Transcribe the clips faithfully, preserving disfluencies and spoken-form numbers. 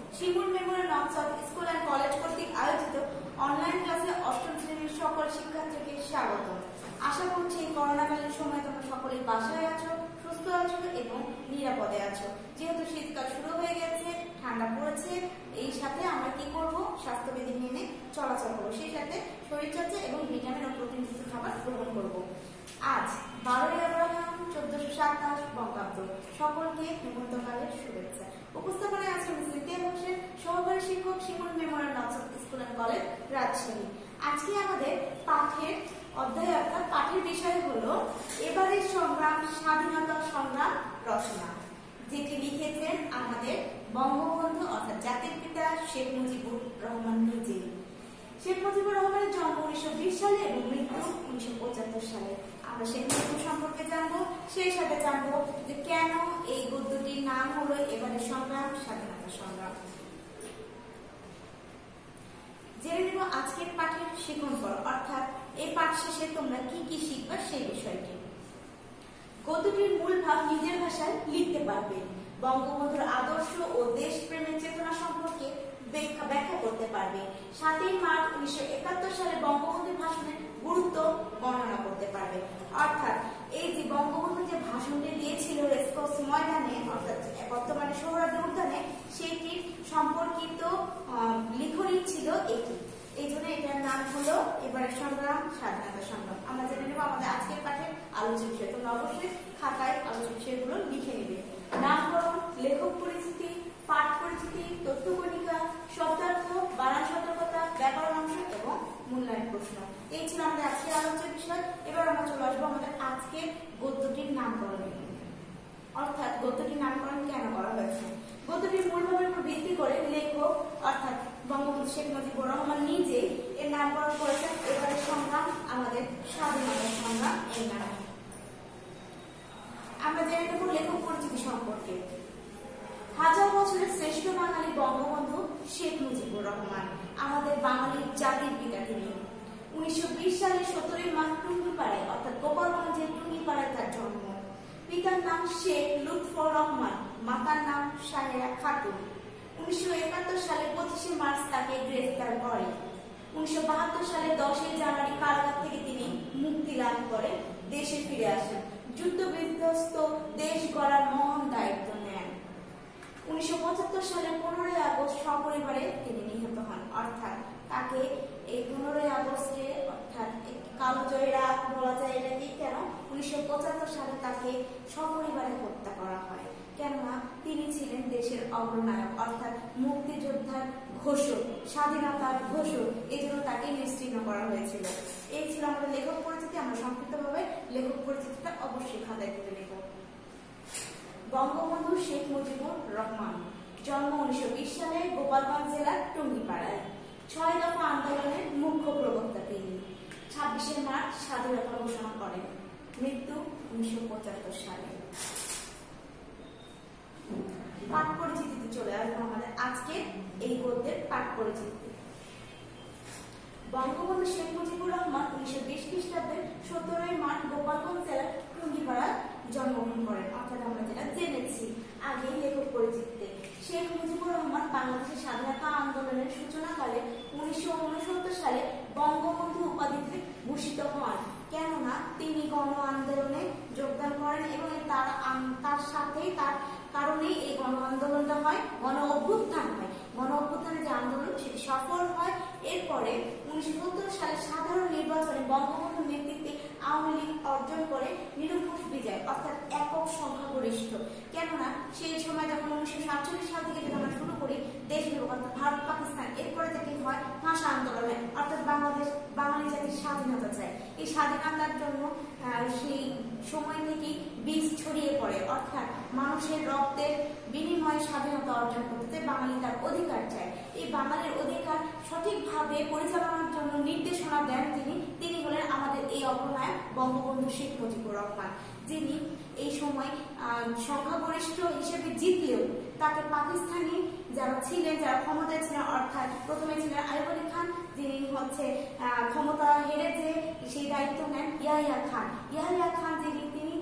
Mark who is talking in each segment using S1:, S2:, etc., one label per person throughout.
S1: Shimul memorial north south school and college কর্তৃক আয়োজিত online ক্লাসে অষ্টম শ্রেণীর সকল শিক্ষার্থীকে স্বাগত। আশা করছি এই করোনাকালীন সময় তোমরা সকলেই বাসায় আছো, সুস্থ আছো এবং নিরাপদে আছো। যেহেতু শীতকাল শুরু হয়ে গেছে, ঠান্ডা পড়েছে, এই সাথে আমরা কি করব, স্বাস্থ্যবিধি মেনে চলাচল করবো, সেই সাথে শরীরচর্চা এবং ভিটামিন ও প্রোটিনযুক্ত খাবার গ্রহণ করব। আজ বারোই আব্রাহাম চোদ্দশো সাতাশ বঙ্গাব্দ। সকলকে হেমন্তকালের শুভেচ্ছা। উপস্থাপনায় আছে স্মৃতি হোসেন, সহকারী শিক্ষক, Shimul memorial north south school and college, Rajshahi. আজকে আমাদের পাঠের অধ্যায় অর্থাৎ পাঠের বিষয় হলো এবারের সংগ্রাম, স্বাধীনতা সংগ্রাম রচনা, যেটি লিখেছেন আমাদের বঙ্গবন্ধু অর্থাৎ জাতির পিতা শেখ মুজিবুর রহমান নিজেই। শেখ মুজিবুর রহমানের জন্ম উনিশশো বিশ সালে এবং মৃত্যু উনিশশো পঁচাত্তর সালে। আমরা শেখ মুজিবুর সম্পর্কে জানবো, সেই সাথে জানবো যে কেন এই গদ্যটির নাম হলো এবারের সংগ্রাম, স্বাধীনতা সংগ্রাম। জেনে নেব আজকের পাঠের শিক্ষণফল, অর্থাৎ এই পাঠ শেষে তোমরা কি কি শিখবা সেই বিষয়টি। গদ্যটির মূল ভাব নিজের ভাষায় লিখতে পারবে। বঙ্গবন্ধুর আদর্শ ও দেশপ্রেমের চেতনা সম্পর্কে ব্যাখ্যা করতে পারবে। সাতই মার্চ উনিশশো একাত্তর সালে বঙ্গবন্ধুর ভাষণের গুরুত্ব বর্ণনা করতে পারবে। অর্থাৎ এই যে বঙ্গবন্ধু যে ভাষণটি দিয়েছিল রেসকোর্স ময়দানে অর্থাৎ বর্তমানে সোহরাওয়ার্দী উদ্যানে, সেটির সম্পর্কিত লিখনী ছিল এটি। এই জন্য এটার নাম হলো এবারের সংগ্রাম, স্বাধীনতা সংগ্রাম। আমরা জেনে নেব আমাদের আজকের পাঠের আলোচ্য বিষয়। তোমরা অবশ্যই খাতায় আলোচ্য বিষয়গুলো লিখে নেবে। নামকরণ, লেখক পরিচিতি, পাঠ পরিচিতি, তথ্যকণিকা, শব্দার্থ, বানান সতর্কতা, ব্যাকরণ অংশ এবং মূল্যায়ন প্রশ্ন। এই ছিল আমাদের আজকের আলোচ্য বিষয়। এবার আমরা চলে আসবো আমাদের আজকের গদ্যটির নামকরণে, অর্থাৎ গদ্যটির নামকরণ কেন করা হয়েছে। গদ্যটির মূল ভাবের উপর ভিত্তি করে লেখক অর্থাৎ বঙ্গবন্ধু শেখ মুজিবুর রহমান নিজেই এর নামকরণ করেছেন এবারের সংগ্রাম, আমাদের স্বাধীনতা সংগ্রাম এর নামে। আমরা জেনে নেব লেখক পরিচিতি সম্পর্কে। হাজার বছরের শ্রেষ্ঠ বাঙালি বঙ্গবন্ধু শেখ মুজিবুর রহমান, আমাদের বাঙালির জাতির পিতা তিনি। উনিশশো বিশ সালের সতেরোই মার্চ টুঙ্গিপাড়ায় অর্থাৎ গোপালগঞ্জের টুঙ্গিপাড়ায় তার জন্ম। পিতার নাম শেখ লুৎফর রহমান, মাতার নাম সাহেরা খাতুন। উনিশশো একাত্তর সালে পঁচিশে মার্চ তাকে গ্রেফতার করে। উনিশশো বাহাত্তর সালে দশই জানুয়ারি কারাগার থেকে তিনি মুক্তি লাভ করে দেশে ফিরে আসেন। যুদ্ধ বিধ্বস্ত দেশ গড়ার মহান দায়িত্ব নেন। উনিশশো পঁচাত্তর সালে পনেরোই আগস্ট সপরিবারে তিনি নিহত হন। অর্থাৎ তাকে এই পনেরোই আগস্টে অর্থাৎ কালো জয় রাত বলা যায়। এটা কি কেন? উনিশশো পঁচাত্তর সালে তাকে সপরিবারে হত্যা করা হয়। কেননা তিনি ছিলেন দেশের অগ্রনায়ক অর্থাৎ মুক্তিযোদ্ধার ঘোষক, স্বাধীনতার ঘোষক, এই জন্য তাকে নিশ্চিহ্ন করা হয়েছিল। এই ছিল আমাদের লেখক পরিচিতি। আমরা সংক্ষিপ্তভাবে লেখক পরিচিতিটা অবশ্যই খাতায় তুলে নেব। বঙ্গবন্ধু শেখ মুজিবুর রহমান, জন্ম উনিশশো বিশ সালে গোপালগঞ্জ জেলার টুঙ্গিপাড়ায়। ছয় দফা আন্দোলনের মুখ্য প্রবক্তা তিনি। ছাব্বিশে মার্চ স্বাধীনতা ঘোষণা করেন। মৃত্যু উনিশশো পঁচাত্তর সালে। পাঠ পরিচিতিতে চলে আসবো আমাদের আজকে এই গদ্যের পাঠ পরিচিতি। বঙ্গবন্ধু শেখ মুজিবুর রহমান উনিশশো বিশ খ্রিস্টাব্দের সতেরোই মার্চ গোপালগঞ্জ জেলার টুঙ্গিপাড়ায় জন্মগ্রহণ করেন। অর্থাৎ আমরা যেটা জেনেছি আগে লেখক পরিচিতিতে। শেখ মুজিবুর রহমান বাংলাদেশের স্বাধীনতা আন্দোলনের সূচনাকালে উনিশশো উনসত্তর সালে বঙ্গবন্ধু উপাধিতে ভূষিত হন। কেননা তিনি গণ আন্দোলনে যোগদান করেন এবং তার তার সাথেই তার কারণেই এই গণ আন্দোলনটা হয়, গণ অভ্যুত্থান হয়। গণ অভ্যুত্থানের যে আন্দোলন সেটি সফল হয়। এরপরে উনিশশো সত্তর সালে সাধারণ নির্বাচনে বঙ্গবন্ধুর নেতৃত্বে আওয়ামী লীগ অর্জন করে নিরঙ্কুশ বিজয় অর্থাৎ একক সংখ্যাগরিষ্ঠ। কেননা সেই সময় যখন উনিশশো সাতচল্লিশ সাল থেকে যদি আমরা শুরু করি দেশ বিভাগ অর্থাৎ ভারত পাকিস্তান, এরপরে থেকে হয় ভাষা আন্দোলনে অর্থাৎ বাংলাদেশ বাঙালি জাতির স্বাধীনতা চায়। এই স্বাধীনতার জন্য সেই সময় থেকেই বীজ ছড়িয়ে পড়ে অর্থাৎ মানুষের রক্তের বিনিময়ে স্বাধীনতা অর্জন করতে বাঙালি তার অধিকার চায়। এই বাঙালির অধিকার সঠিকভাবে পরিচালনার জন্য নির্দেশনা দেন তিনি তিনি হলেন আমাদের এই অগ্রনায়ক বঙ্গবন্ধু শেখ মুজিবুর রহমান, যিনি এই সময় সংখ্যাগরিষ্ঠ হিসেবে জিতলেও তাকে পাকিস্তানি যারা ছিলেন, যারা ক্ষমতায় ছিলেন অর্থাৎ প্রথমে ছিলেন আইয়ুব আলী খান, যিনি হচ্ছে ক্ষমতা হেরে যে সেই দায়িত্ব নেন ইয়াহিয়া খান। ইয়াহিয়া খান যিনি তিনি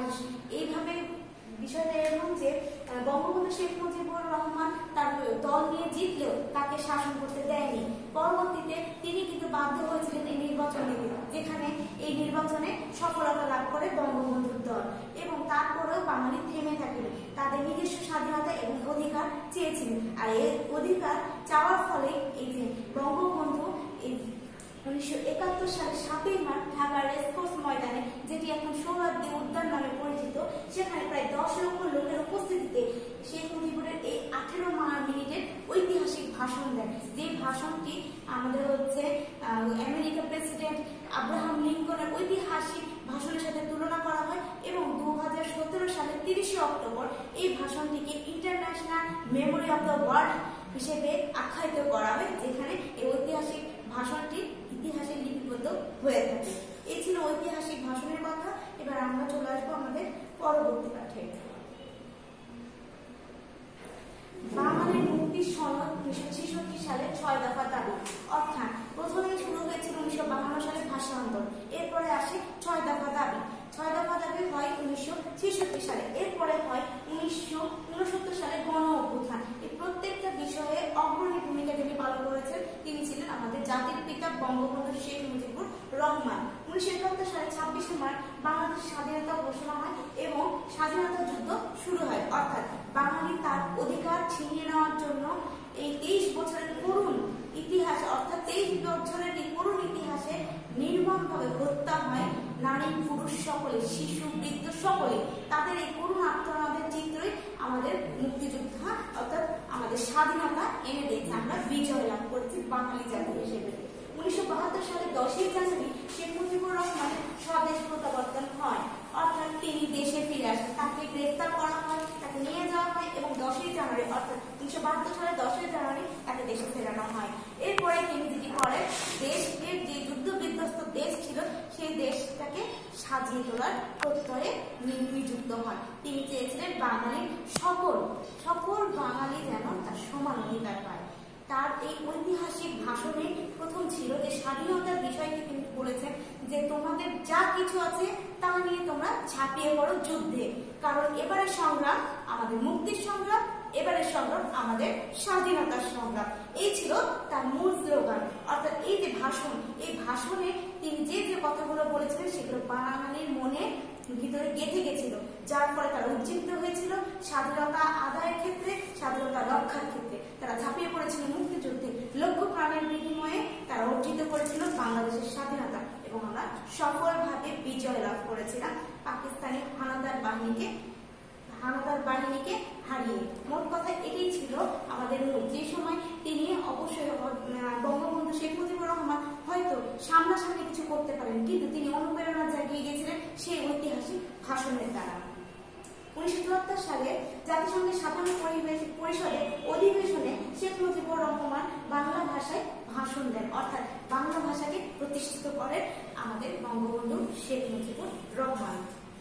S1: এইভাবে বিষয়টা এরকম যে বঙ্গবন্ধু শেখ মুজিবুর রহমান তার দল নিয়ে জিতলেও তাকে শাসন করতে দেয়নি। পরবর্তীতে তিনি কিন্তু বাধ্য হয়েছিলেন এই নির্বাচন দিতে, যেখানে এই নির্বাচনে সফলতা লাভ করে বঙ্গবন্ধুর দল, এবং তারপরেও বাঙালি থেমে থাকেন, তাদের নিজস্ব স্বাধীনতা এবং অধিকার চেয়েছিলেন। আর এই অধিকার চাওয়ার ফলে এই যে বঙ্গবন্ধু এই উনিশশো একাত্তর সালে সাতই মার্চ ঢাকার রেসকোর্স ময়দানে, যেটি এখন সোহরাওয়ার্দী উদ্যান নামে পরিচিত, সেখানে প্রায় দশ লক্ষ লোকের উপস্থিতিতে শেখ মুজিবুরের এই আঠেরো মিনিটের ঐতিহাসিক ভাষণ দেন। যে ভাষণটি আমাদের হচ্ছে আমেরিকার প্রেসিডেন্ট আব্রাহাম লিঙ্কনের ঐতিহাসিক ভাষণের সাথে তুলনা করা হয়, এবং দু হাজার সতেরো সালের তিরিশে অক্টোবর এই ভাষণটিকে international memory of the world হিসেবে আখ্যায়িত করা হয়, যেখানে এই ঐতিহাসিক ভাষণটি ইতিহাসে লিপিবদ্ধ হয়ে থাকে। এই ছিল ঐতিহাসিক ভাষণের কথা। এবার আমরা চলে আসবো আমাদের পরবর্তী পাঠে। বাঙালির মুক্তির সনদ উনিশশো ছেষট্টি সালে ছয় দফা দাবি, অর্থাৎ প্রথমেই শুরু হয়েছিল উনিশশো বাহান্ন সালে ভাষা আন্দোলন, এরপরে আসে ছয় দফা দাবি। ছয় দফা দাবি হয় উনিশশো ছেষট্টি সালে, এরপরে হয় উনিশশো উনসত্তর সালে গণ অভ্যুত্থান। এই প্রত্যেকটা বিষয়ে অগ্রণী ভূমিকা যিনি পালন করেছেন তিনি ছিলেন আমাদের জাতির পিতা বঙ্গবন্ধু শেখ মুজিবুর রহমান। উনিশশো একাত্তর সালে ছাব্বিশে মার্চ বাংলাদেশ স্বাধীনতা ঘোষণা হয় এবং স্বাধীনতা যুদ্ধ শুরু হয়, অর্থাৎ বাঙালি তার অধিকার ছিনিয়ে নেওয়ার জন্য এই তেইশ বছরের করুণ ইতিহাস, অর্থাৎ তেইশ বছরের এই করুণ ইতিহাসে নির্মমভাবে হত্যা হয় নারী পুরুষ সকলে, শিশু বৃদ্ধ সকলে। তাদের এই করুণ আত্মনাদের চিত্রই আমাদের মুক্তিযোদ্ধা, অর্থাৎ আমাদের স্বাধীনতা এনে দিয়েছে। আমরা বিজয় লাভ করেছি বাঙালি জাতি হিসেবে। উনিশশো বাহাত্তর সালে দশই জানুয়ারি শেখ মুজিবুর রহমানের স্বদেশ প্রত্যাবর্তন হয়, অর্থাৎ তিনি দেশে ফিরে আসেন। তাকে গ্রেফতার করা হয়, তাকে নিয়ে যাওয়া হয় এবং দশই জানুয়ারি অর্থাৎ উনিশশো বাহাত্তর সালে দশই জানুয়ারি তাকে দেশে ফেরানো হয়। এরপরে তিনি যেটি করেন, দেশের যে যুদ্ধ বিধ্বস্ত দেশ ছিল সেই দেশটাকে সাজিয়ে তোলার প্রত্যয়ে নিযুক্ত হন। তিনি চেয়েছিলেন বাঙালির সকল সকল বাঙালি যেন তার সমান অধিকার পায়। তার এই ঐতিহাসিক ভাষণে প্রথম ছিল যে স্বাধীনতার বিষয়টি তিনি বলেছেন যে তোমাদের যা কিছু আছে তা নিয়ে তোমরা ঝাঁপিয়ে পড়ো যুদ্ধে, কারণ এবারের সংগ্রাম আমাদের মুক্তির সংগ্রাম, এবারের সংগ্রাম আমাদের স্বাধীনতার সংগ্রাম। এই ছিল তার মূল স্লোগান। অর্থাৎ এই যে ভাষণ, এই ভাষণে তিনি যে যে কথাগুলো বলেছিলেন সেগুলো বাঙালির মনে ভিতরে গেঁথে গেছিল, যার ফলে তারা উজ্জীবিত হয়েছিল স্বাধীনতা আদায়ের ক্ষেত্রে, স্বাধীনতা রক্ষার ক্ষেত্রে। তারা ঝাঁপিয়ে পড়েছিল মুক্তিযুদ্ধে, লক্ষ প্রাণের বিনিময়ে তারা অর্জিত করেছিল বাংলাদেশের স্বাধীনতা, এবং আমরা সফলভাবে বিজয় লাভ করেছিলাম পাকিস্তানি হানাদার বাহিনীকে হানাদার বাহিনীকে হারিয়ে। মোট কথা এটাই ছিল আমাদের মূল। যে সময় তিনি অবশ্যই বঙ্গবন্ধু শেখ মুজিবুর রহমান হয়তো সামনাসামনি কিছু করতে পারেন, কিন্তু তিনি অনুপ্রেরণা জাগিয়ে গিয়েছিলেন সেই ঐতিহাসিক ভাষণের দ্বারা। উনিশশো চুয়াত্তর সালে জাতিসংঘের সাধারণ পরিষদে অধিবেশনে শেখ মুজিবুর রহমান বাংলা ভাষায় ভাষণ দেন, অর্থাৎ বাংলা ভাষাকে প্রতিষ্ঠিত করেন আমাদের বঙ্গবন্ধু শেখ মুজিবুর রহমান।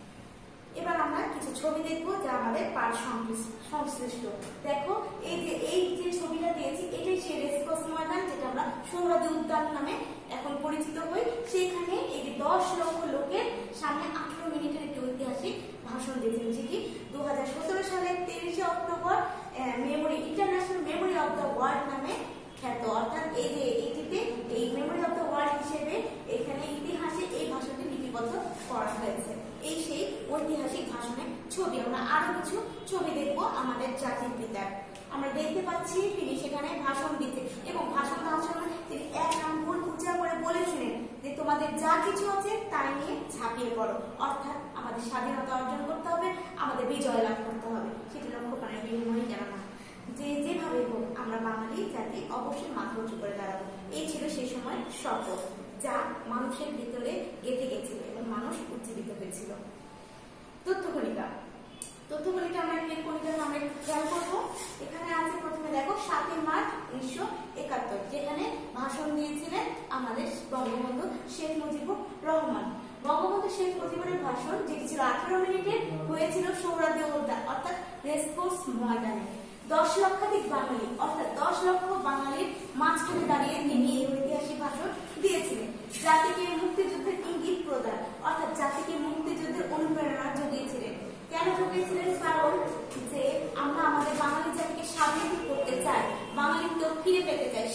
S1: এবার আমরা কিছু ছবি দেখবো যা আমাদের পাঠ সংশ্লিষ্ট। দেখো এই যে এই যে ছবিটা দিয়েছি এটাই সেই রেসকোর্স ময়দান, যেটা আমরা সোহরাওয়ার্দী উদ্যান নামে এখন পরিচিত হই। সেখানে এই যে দশ লক্ষ লোকের সামনে আঠারো মিনিটের একটি ঐতিহাসিক ভাষণ দিয়েছেন, যেটি দু হাজার সতেরো সালের তিরিশে October memory international memory of the world নামে খ্যাত। অর্থাৎ এই যে এটিতে এই মেমোরি অব দ্য ওয়ার্ল্ড হিসেবে এখানে ইতিহাসে এই ভাষণটি লিপিবদ্ধ করা হয়েছে। এই সেই ঐতিহাসিক ভাষণের ছবি। আমরা আরো কিছু ছবি দেখবো আমাদের জাতির পিতার। আমরা দেখতে পাচ্ছি তিনি সেখানে ভাষণ দিতে, এবং ভাষণ দেওয়ার সময় তিনি এক আঙ্গুল উঁচা করে বলেছিলেন যে তোমাদের যা কিছু আছে তাই নিয়ে ঝাঁপিয়ে পড়ো, অর্থাৎ আমাদের স্বাধীনতা অর্জন করতে হবে, আমাদের বিজয় লাভ করতে হবে। সেটি লক্ষ্য প্রাণের বিনিময়ে কেন না, যে যেভাবে হোক আমরা বাঙালি জাতি অবশ্যই মাথা উঁচু করে দাঁড়াবো। এই ছিল সেই সময় শপথ, যা মানুষের ভিতরে গেঁথে গেছিল এবং মানুষ উজ্জীবিত হয়েছিল। তথ্যকণিকা তথ্যকণিকা আমরা কণিকা আমরা খেয়াল করবো। এখানে আছে প্রথমে দেখো সাতই মার্চ উনিশশো একাত্তর, যেখানে ভাষণ দিয়েছিলেন আমাদের বঙ্গবন্ধু শেখ মুজিবুর রহমান। বঙ্গবন্ধু শেখ মুজিবুরের ভাষণ, যেটি ছিল আঠারো মিনিটের, হয়েছিল সোহরাওয়ার্দী উদ্যান অর্থাৎ রেসকোর্স ময়দানে। দশ লক্ষাধিক বাঙালি অর্থাৎ দশ লক্ষ বাঙালির মাঝখানে দাঁড়িয়ে তিনি এই ঐতিহাসিক ভাষণ দিয়েছিলেন। জাতিকে মুক্তিযুদ্ধের ইঙ্গিত প্রদান, অর্থাৎ জাতিকে মুক্তিযুদ্ধের অনুপ্রেরণা জুগিয়েছিলেন। কেন জুগিয়েছিলেন? কারণ যে আমরা আমাদের বাঙালি জাতিকে স্বাধীন করতে চাই,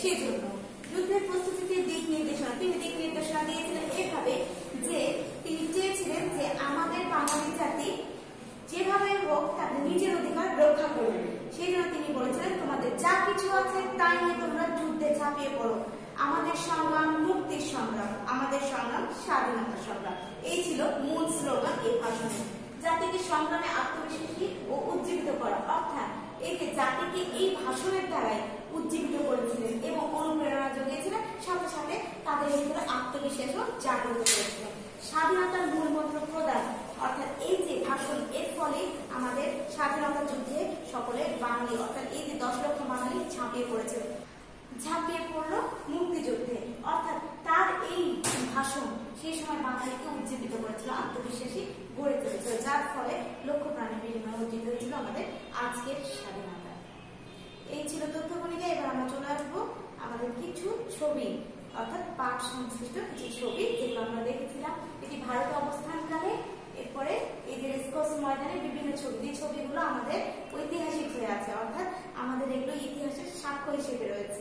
S1: সেজন্য যুদ্ধের প্রস্তুতির দিক নির্দেশনা তিনি দিক নির্দেশনা দিয়েছিলেন এভাবে যে তিনি চেয়েছিলেন যে আমাদের বাঙালি জাতি যেভাবে হোক তাদের নিজের অধিকার রক্ষা করবে। সেই জন্য তিনি বলেছিলেন তোমাদের যা কিছু আছে তাই নিয়ে তোমরা যুদ্ধে ঝাঁপিয়ে পড়ো। আমাদের সংগ্রাম মুক্তির সংগ্রাম, আমাদের সংগ্রাম স্বাধীনতা সংগ্রাম, এই ছিল মূল স্লোগান এই ভাষণে। জাতিকে সংগ্রামে আত্মবিশ্বাসী ও উজ্জীবিত করা, অর্থাৎ এই যে জাতিকে এই ভাষণের দ্বারাই উজ্জীবিত করেছিলেন এবং অনুপ্রেরণা জুগিয়েছিলেন, সাথে সাথে তাদের ভিতরে আত্মবিশ্বাসও জাগ্রত করেছিলেন। স্বাধীনতার মূল মন্ত্র প্রদান, অর্থাৎ এই যে ভাষণ এর ফলে আমাদের স্বাধীনতা যুদ্ধে সকলে বাঙালি অর্থাৎ এই যে দশ লক্ষ বাঙালি ঝাঁপিয়ে পড়েছিল, ঝাঁপিয়ে পড়লো মুক্তিযুদ্ধে, অর্থাৎ তার এই ভাষণ সেই সময় বাঙালিকে উজ্জীবিত করেছিল, আত্মবিশ্বাসী গড়ে তুলেছিল, যার ফলে লক্ষ প্রাণের বিনিময়ে অর্জিত হয়েছিল আমাদের আজকের স্বাধীনতা। এই ছিল তথ্য ভূমিকা। এবার আমরা চলে আসবো আমাদের কিছু ছবি অর্থাৎ পাঠ সংশ্লিষ্ট কিছু ছবি যেগুলো আমরা দেখেছিলাম। এটি ভারতে অবস্থানকালে, এরপরে এই যে রেসকোর্স ময়দানে বিভিন্ন ছবি, যে ছবিগুলো আমাদের ঐতিহাসিক হয়ে আছে, অর্থাৎ আমাদের এগুলো ইতিহাসের সাক্ষ্য হিসেবে রয়েছে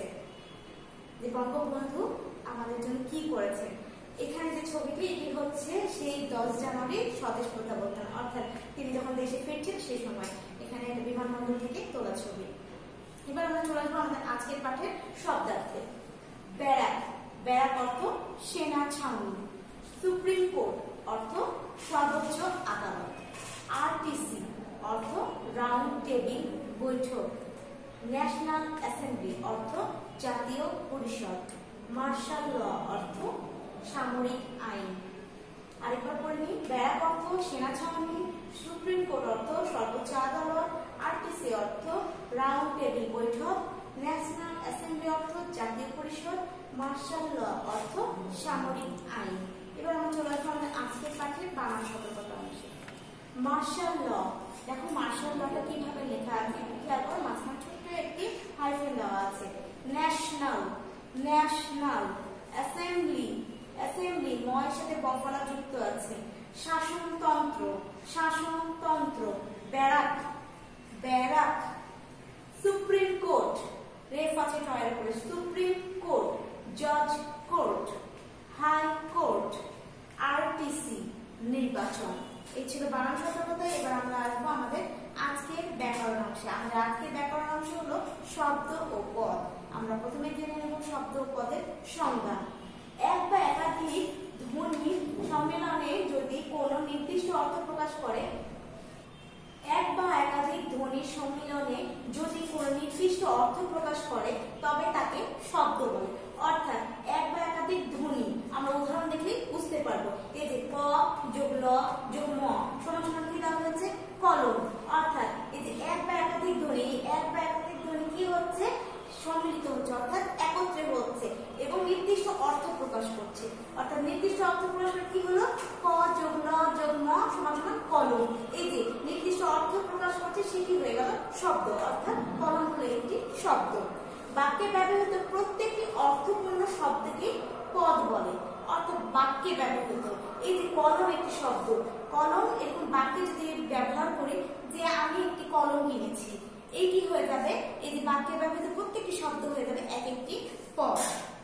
S1: যে বঙ্গবন্ধু আমাদের জন্য কি করেছে। এখানে যে ছবিটি এটি হচ্ছে সেই দশ জানুয়ারি স্বদেশ প্রত্যাবর্তন, অর্থাৎ তিনি যখন দেশে ফিরছেন সেই সময় এখানে একটা বিমানবন্দর থেকে তোলা ছবি। এবার আমরা চলে আসবো আমাদের আজকের পাঠের শব্দার্থে। ব্যারাক, ব্যারাক অর্থ সেনা ছাউনি। সুপ্রিম কোর্ট অর্থ সর্বোচ্চ আদালত। আরটিসি অর্থ রাউন্ড টেবিল বৈঠক। ন্যাশনাল অ্যাসেম্বলি অর্থ জাতীয় পরিষদ। মার্শাল ল অর্থ সামরিক আইন। আরেকবার পড়ে নিই। ব্যারাক অর্থ সেনা ছাউনি, সুপ্রিম কোর্ট অর্থ সর্বোচ্চ আদালত, আরটিসি অর্থ রাউন্ড টেবিল বৈঠক, ন্যাশনাল অ্যাসেম্বলি অর্থ জাতীয় পরিষদ, মার্শাল ল অর্থ সামরিক আইন। এবার আমরা চলে আসবো আমাদের আজকের পাঠের বানান সতর্কতা অংশে। মার্শাল ল, দেখো মার্শাল লটা কিভাবে লেখা আছে, খেয়াল করো মাঝখানে ছোট্ট একটি হাইফেন দেওয়া আছে। National, national. অ্যাসেম্বলি, অ্যাসেম্বলি ময়ের সাথে বফলা যুক্ত আছে। শাসনতন্ত্র, শাসনতন্ত্র। Barrack, barrack. সুপ্রিম কোর্ট, রেফ আছে টয়ের উপরে, সুপ্রিম কোর্ট। জজ কোর্ট, হাই কোর্ট। আরটিসি নির্বাচন। এই ছিল বানান সতর্কতা। এবার আমরা আসবো আমাদের আজকের ব্যাকরণ অংশে। আমাদের আজকের ব্যাকরণ অংশ হলো শব্দ ও পদ। আমরা প্রথমে জেনে নেব শব্দ ও পদের সংজ্ঞা। এক বা একাধিক ধ্বনি সম্মেলনে যদি কোনো নির্দিষ্ট অর্থ প্রকাশ করে, এক বা একাধিক ধ্বনি সম্মিলনে যদি কোনো নির্দিষ্ট অর্থ প্রকাশ করে তবে তাকে শব্দ বলে। অর্থাৎ এক বা একাধিক ধ্বনি আমরা উদাহরণ দেখলেই বুঝতে পারবো। এই যে ক যোগ ল যোগ ম সমান সমান কি দেওয়া হয়েছে, কলম। অর্থাৎ এই যে এক বা একাধিক ধ্বনি, এক বা একাধিক ধ্বনি কি হচ্ছে, সম্মিলিত হচ্ছে, অর্থাৎ একত্রে হচ্ছে এবং নির্দিষ্ট অর্থ প্রকাশ করছে। অর্থাৎ নির্দিষ্ট অর্থ প্রকাশ করে কি হলো, ক যোগ ল যোগ ম সমান সমান কলম। এই যে নির্দিষ্ট অর্থ প্রকাশ করছে সেটি হয়ে গেল শব্দ, অর্থাৎ কলম হলো একটি শব্দ। বাক্যে ব্যবহৃত প্রত্যেকটি অর্থপূর্ণ শব্দকে পদ বলে। অর্থাৎ বাক্যে ব্যবহৃত এই যে কলম একটি শব্দ, কলম এরকম বাক্যে যদি ব্যবহার করি যে আমি একটি কলম কিনেছি, এই কি হয়ে যাবে, এই যে বাক্যে ব্যবহৃত প্রত্যেকটি শব্দ হয়ে যাবে এক একটি পদ।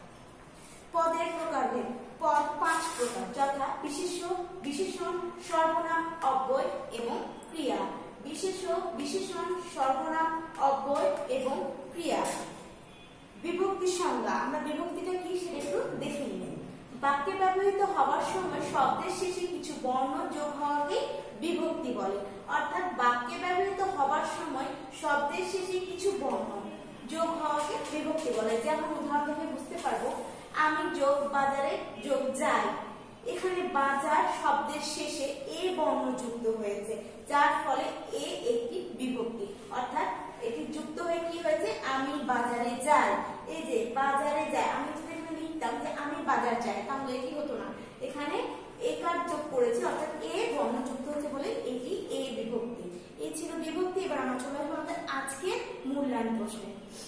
S1: পদের প্রকারভেদ। পদ পাঁচ প্রকার, যথা বিশেষ্য, বিশেষণ, সর্বনাম, অব্যয় এবং ক্রিয়া। বিশেষ্য, বিশেষণ, সর্বনাম, অব্যয় এবং ক্রিয়া। বিভক্তির সংজ্ঞা। আমরা বিভক্তিটা কি সেটা একটু দেখে নিই। বাক্যে ব্যবহৃত হওয়ার সময় শব্দের শেষে কিছু বর্ণ যোগ হওয়াকে বিভক্তি বলে। অর্থাৎ বাক্যে ব্যবহৃত হওয়ার সময় শব্দের শেষে কিছু বর্ণ যোগ হওয়াকে বিভক্তি বলে। যেমন উদাহরণ দেখে বুঝতে পারবো, আমি যোগ বাজারে যোগ যাই। এখানে বাজার শব্দের শেষে এ বর্ণ যুক্ত হয়েছে, যার ফলে এ একটি বিভক্তি। অর্থাৎ এটি যুক্ত হয়ে কি হয়েছে, আমি বাজারে যাই। এই যে বাজারে যাই, আমি যদি এখানে লিখতাম যে আমি বাজার যাই তাহলে এটি হতো না, এখানে একার যোগ করেছে, অর্থাৎ এ বর্ণ যুক্ত হয়েছে বলে এটি এ বিভক্তি। এই ছিল বিভক্তি। এবার আমরা চলে আসবো আমাদের আজকের মূল্যায়ন প্রশ্নে।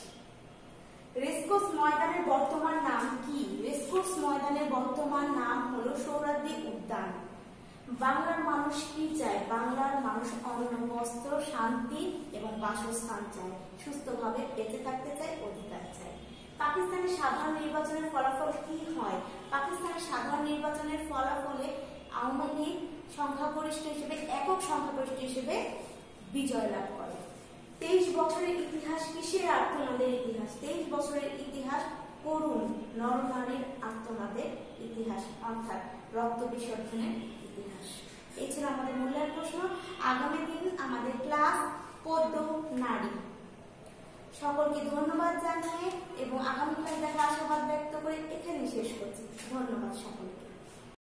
S1: রেসকোর্স ময়দানের বর্তমান নাম কি? রেসকোর্স ময়দানের বর্তমান নাম হলো সোহরাওয়ার্দী উদ্যান। বাংলার মানুষ কি চায়? বাংলার মানুষ অন্ন, বস্ত্র, শান্তি এবং বাসস্থান চায়, সুস্থভাবে বেঁচে থাকতে চায়, অধিকার চায়। পাকিস্তানের সাধারণ নির্বাচনের ফলাফল কি হয়? পাকিস্তানের সাধারণ নির্বাচনের ফলাফলে আওয়ামী লীগ সংখ্যাগরিষ্ঠ হিসেবে একক সংখ্যাগরিষ্ঠ হিসেবে বিজয় লাভ করে। তেইশ বছরের ইতিহাস কিসের আর্তনাদের ইতিহাস? তেইশ বছরের ইতিহাস করুণ নরনারীর আর্তনাদের ইতিহাস, অর্থাৎ রক্ত বিসর্জনের ইতিহাস। এই ছিল আমাদের মূল্যায়ন প্রশ্ন। আগামী দিন আমাদের ক্লাস পদ্য নারী। সকলকে ধন্যবাদ জানিয়ে এবং আগামী ক্লাস দেখার আশাবাদ ব্যক্ত করে এখানে শেষ করছি। ধন্যবাদ সকলকে।